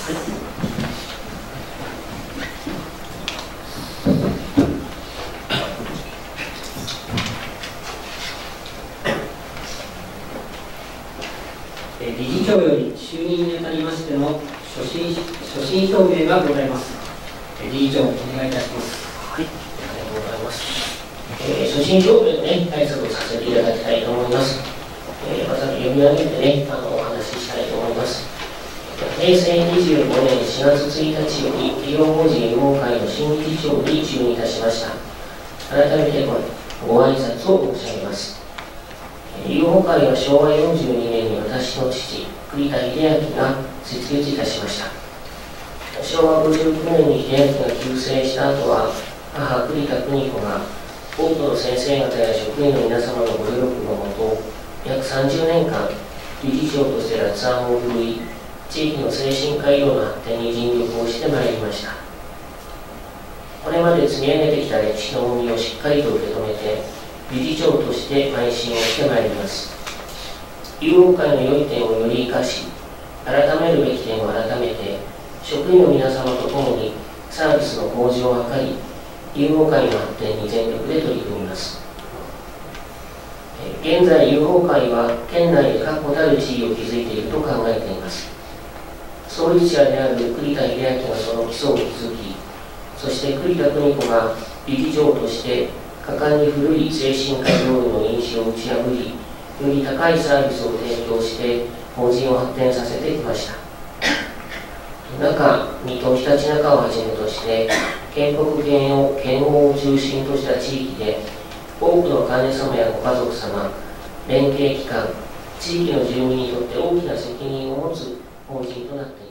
理事長より就任にあたりましての所信表明がございます。理事長、お願いいたします。 はい、ありがとうございます。所信表明で挨拶をさせていただきたいと思います。また読み上げてお話ししたいと思います。平成25年4月1日より医療法人友好会の新理事長に就任いたしました。改めてご挨拶を申し上げます。友好会は昭和42年に私の父、栗田秀明が設立いたしました。昭和59年に秀明が急逝した後は、母栗田邦子が多くの先生方や職員の皆様のご努力のもと、約30年間、理事長として辣腕を振るい、地域の精神科医療の発展に尽力をしてまいりました。これまで積み上げてきた歴史の重みをしっかりと受け止めて、理事長として邁進をしてまいります。友好会の良い点をより生かし、改めるべき点を改めて、職員の皆様と共にサービスの向上を図り、友好会の発展に全力で取り組みます。現在、友好会は県内で確固たる地位を築いていると考えています。創立者である栗田秀明がその基礎を築き、そして栗田邦子が理事長として果敢に古い精神科病院の因子を打ち破り、より高いサービスを提供して法人を発展させてきました。水戸、常陸那珂をはじめとして県北県央を中心とした地域で多くの患者様やご家族様、連携機関、地域の住民にとって大きな責任を持つ法人となっています。